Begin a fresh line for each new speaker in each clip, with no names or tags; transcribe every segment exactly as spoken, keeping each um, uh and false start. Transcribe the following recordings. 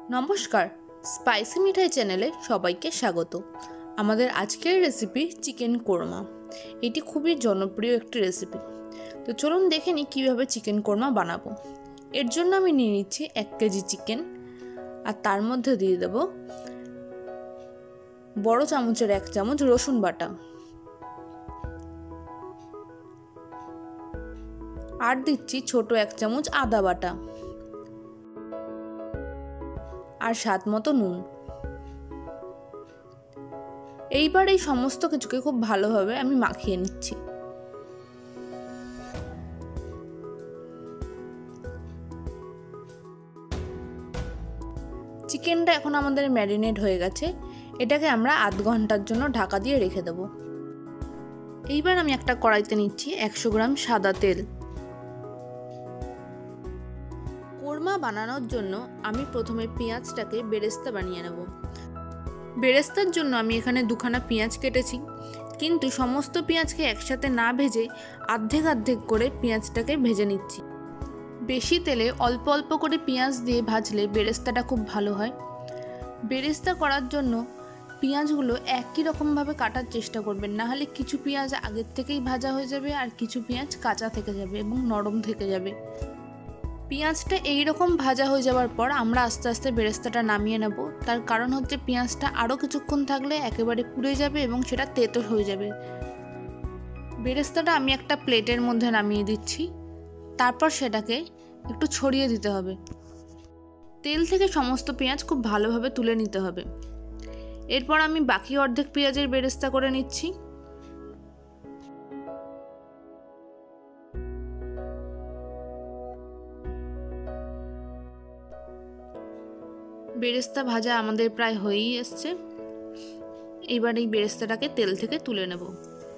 নমস্কার, স্পাইসি মিঠাই চ্যানেলে সবাইকে স্বাগত। আমাদের আজকের রেসিপি চিকেন কোরমা। এটি খুবই জনপ্রিয় একটি রেসিপি। তো চলুন দেখে নিই কীভাবে চিকেন কোরমা বানাবো। এর জন্য আমি নিয়ে নিচ্ছি এক কেজি চিকেন, আর তার মধ্যে দিয়ে দেব বড় চামচের এক চামচ রসুন বাটা, আর দিচ্ছি ছোট এক চামচ আদা বাটা, আর স্বাদ মতো নুন। এইবার এই সমস্ত কিছুকে খুব ভালোভাবে আমি মাখিয়ে নিচ্ছি। চিকেনটা এখন আমাদের ম্যারিনেট হয়ে গেছে। এটাকে আমরা আধ ঘন্টার জন্য ঢাকা দিয়ে রেখে দেব। এইবার আমি একটা কড়াইতে নিচ্ছি একশো গ্রাম সাদা তেল। কোরমা বানানোর জন্য আমি প্রথমে পেঁয়াজটাকে বেরেস্তা বানিয়ে নেব। বেরেস্তার জন্য আমি এখানে দুখানা পেঁয়াজ কেটেছি, কিন্তু সমস্ত পেঁয়াজকে একসাথে না ভেজে অর্ধেক অর্ধেক করে পেঁয়াজটাকে ভেজে নিচ্ছি। বেশি তেলে অল্প অল্প করে পেঁয়াজ দিয়ে ভাজলে বেরেস্তাটা খুব ভালো হয়। বেরেস্তা করার জন্য পেঁয়াজগুলো একই রকমভাবে কাটার চেষ্টা করবেন, না হলে কিছু পেঁয়াজ আগের থেকেই ভাজা হয়ে যাবে আর কিছু পেঁয়াজ কাঁচা থেকে যাবে এবং নরম থেকে যাবে। পেঁয়াজটা এইরকম ভাজা হয়ে যাওয়ার পর আমরা আস্তে আস্তে বেরেস্তাটা নামিয়ে নেব। তার কারণ হচ্ছে পেঁয়াজটা আরও কিছুক্ষণ থাকলে একেবারে পুড়ে যাবে এবং সেটা তেতো হয়ে যাবে। বেরেস্তাটা আমি একটা প্লেটের মধ্যে নামিয়ে দিচ্ছি, তারপর সেটাকে একটু ছড়িয়ে দিতে হবে। তেল থেকে সমস্ত পেঁয়াজ খুব ভালোভাবে তুলে নিতে হবে। এরপর আমি বাকি অর্ধেক পেঁয়াজের বেরেস্তা করে নিচ্ছি। বেরেস্তা ভাজা আমাদের প্রায় হয়েই এসছে। এইবার এই বেরেস্তাটাকে তেল থেকে তুলে নেব।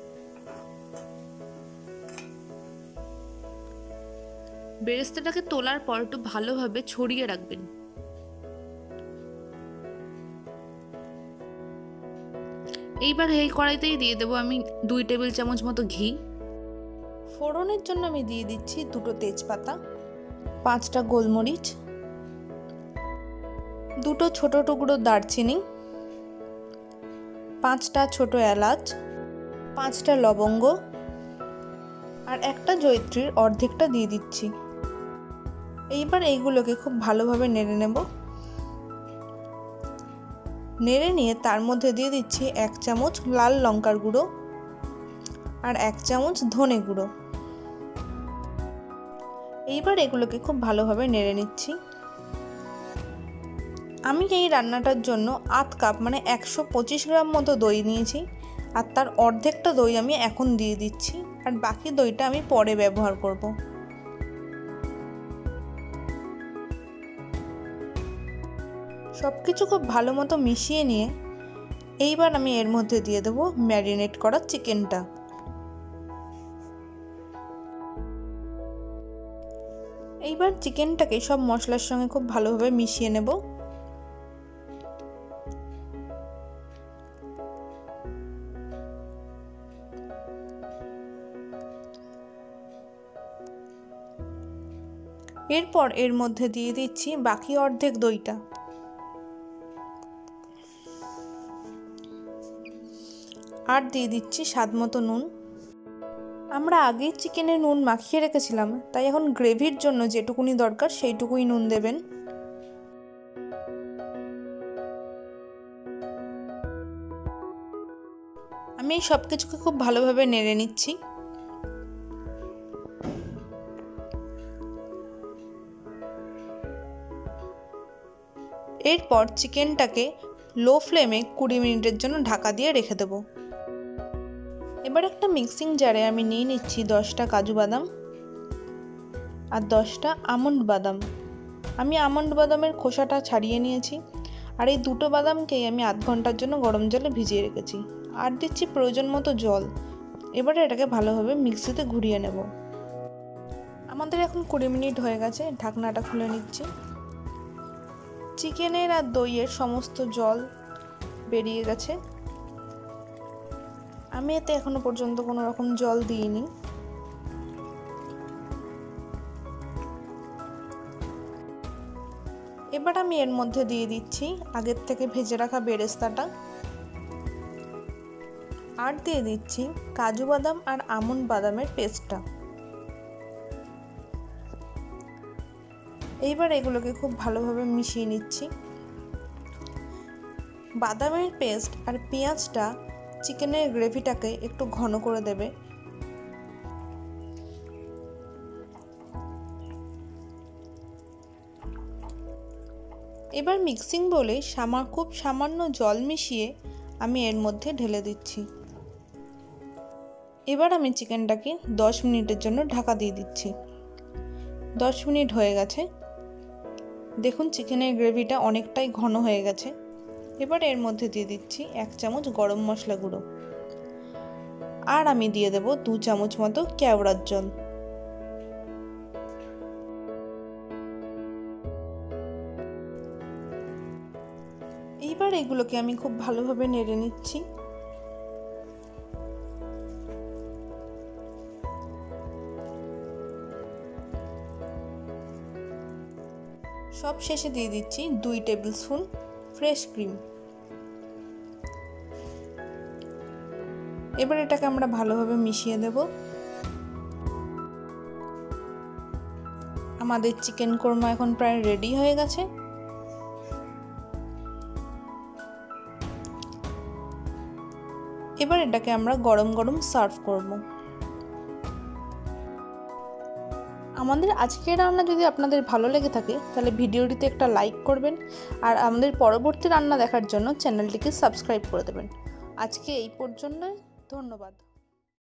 বেরেস্তাটাকে তোলার পর একটু ভালোভাবে ছড়িয়ে রাখবেন। এইবার এই কড়াইতেই দিয়ে দেবো আমি দুই টেবিল চামচ মতো ঘি। ফোড়নের জন্য আমি দিয়ে দিচ্ছি দুটো তেজপাতা, পাঁচটা গোলমরিচ, দুটো ছোট টুকরো দারচিনি, পাঁচটা ছোট এলাচ, পাঁচটা লবঙ্গ, আর একটা জয়িত্রীর অর্ধেকটা দিয়ে দিচ্ছি। এইবার এইগুলোকে খুব ভালোভাবে নেড়ে নেব। নেড়ে নিয়ে তার মধ্যে দিয়ে দিচ্ছি এক চামচ লাল লঙ্কার গুঁড়ো আর এক চামচ ধনে গুঁড়ো। এইবার এগুলোকে খুব ভালোভাবে নেড়ে নিচ্ছি। আমি এই রান্নাটার জন্য আধ কাপ মানে একশো পঁচিশ গ্রাম মতো দই নিয়েছি, আর তার অর্ধেকটা দই আমি এখন দিয়ে দিচ্ছি, আর বাকি দইটা আমি পরে ব্যবহার করব। সব কিছু খুব ভালো মতো মিশিয়ে নিয়ে এইবার আমি এর মধ্যে দিয়ে দেবো ম্যারিনেট করা চিকেনটা। এইবার চিকেনটাকে সব মশলার সঙ্গে খুব ভালোভাবে মিশিয়ে নেব। এরপর এর মধ্যে দিয়ে দিচ্ছি বাকি অর্ধেক দইটা। আর দিয়ে দিচ্ছি স্বাদ মতো নুন। আমরা আগেই চিকেনে নুন মাখিয়ে রেখেছিলাম, তাই এখন গ্রেভির জন্য যেটুকুনি দরকার সেইটুকুই নুন দেবেন। আমি এই সব কিছুকে খুব ভালোভাবে নেড়ে নিচ্ছি। এরপর চিকেনটাকে লো ফ্লেমে কুড়ি মিনিটের জন্য ঢাকা দিয়ে রেখে দেব। এবার একটা মিক্সিং জারে আমি নিয়ে নিচ্ছি দশটা কাজু বাদাম আর দশটা আমন্ড বাদাম। আমি আমন্ড বাদামের খোসাটা ছাড়িয়ে নিয়েছি, আর এই দুটো বাদামকেই আমি আধ ঘন্টার জন্য গরম জলে ভিজিয়ে রেখেছি। আর দিচ্ছি প্রয়োজন মতো জল। এবারে এটাকে ভালোভাবে মিক্সিতে ঘুরিয়ে নেব। আমাদের এখন কুড়ি মিনিট হয়ে গেছে, ঢাকনাটা খুলে নিচ্ছি। চিকেনের আর দইয়ের সমস্ত জল বেরিয়ে গেছে। আমি এতে এখনো পর্যন্ত কোনো রকম জল দিইনি। এবার আমি এর মধ্যে দিয়ে দিচ্ছি আগের থেকে ভেজে রাখা বেরেস্তাটা, আর দিয়ে দিচ্ছি কাজু বাদাম আর আমন্ড বাদামের পেস্টটা। এইবার এগুলোকে খুব ভালোভাবে মিশিয়ে নিচ্ছি। বাদামের পেস্ট আর পেঁয়াজটা চিকেনের গ্রেভিটাকে একটু ঘন করে দেবে। এবার মিক্সিং বলে সামা খুব সামান্য জল মিশিয়ে আমি এর মধ্যে ঢেলে দিচ্ছি। এবার আমি চিকেনটাকে দশ মিনিটের জন্য ঢাকা দিয়ে দিচ্ছি। দশ মিনিট হয়ে গেছে, দেখুন চিকেনের গ্রেভিটা অনেকটাই ঘন হয়ে গেছে। এবার এর মধ্যে দিয়ে দিচ্ছি এক চামচ গরম মশলা গুঁড়ো, আর আমি দিয়ে দেব দু চামচ মতো কেওড়ার জল। এইবার এগুলোকে আমি খুব ভালোভাবে নেড়ে নিচ্ছি। সব শেষে দিয়ে দিচ্ছি দুই টেবিল স্পুন ফ্রেশ ক্রিম। এবার এটাকে আমরা ভালোভাবে মিশিয়ে দেব। আমাদের চিকেন কোরমা এখন প্রায় রেডি হয়ে গেছে। এবার এটাকে আমরা গরম গরম সার্ভ করব। আমাদের আজকের রান্না যদি আপনাদের ভালো লেগে থাকে তাহলে ভিডিওটিতে একটা লাইক করবেন, আর আমাদের পরবর্তী রান্না দেখার জন্য চ্যানেলটিকে সাবস্ক্রাইব করে দেবেন। আজকে এই পর্যন্ত, ধন্যবাদ।